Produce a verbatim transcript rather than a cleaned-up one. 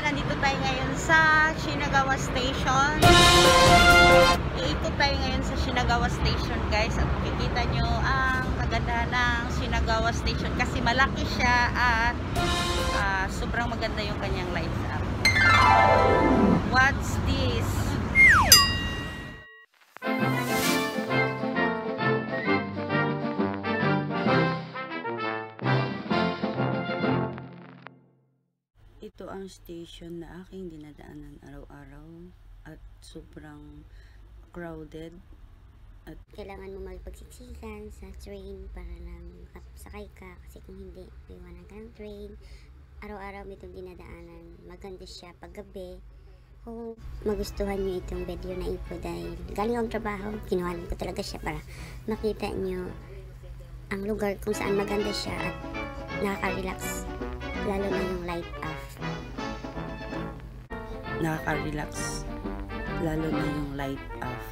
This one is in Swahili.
nandito tayo ngayon sa Shinagawa Station. Iikot tayo ngayon sa Shinagawa Station, guys. At makikita nyo ang kagandahan ng Shinagawa Station kasi malaki siya at uh, sobrang maganda yung kanyang lights up. What's this? Ito ang station na aking dinadaanan araw-araw at sobrang crowded at kailangan mo magpagsiksikan sa train para lang makasakay ka kasi kung hindi, iwanan ka ng train. Araw-araw itong dinadaanan. Maganda siya paggabi. Kung magustuhan nyo itong video na ito dahil galing akong trabaho, kinuhanan ko talaga siya para makita nyo ang lugar kung saan maganda siya at nakaka-relax, lalo na yung light off. Nakaka-relax lalo na yung light off.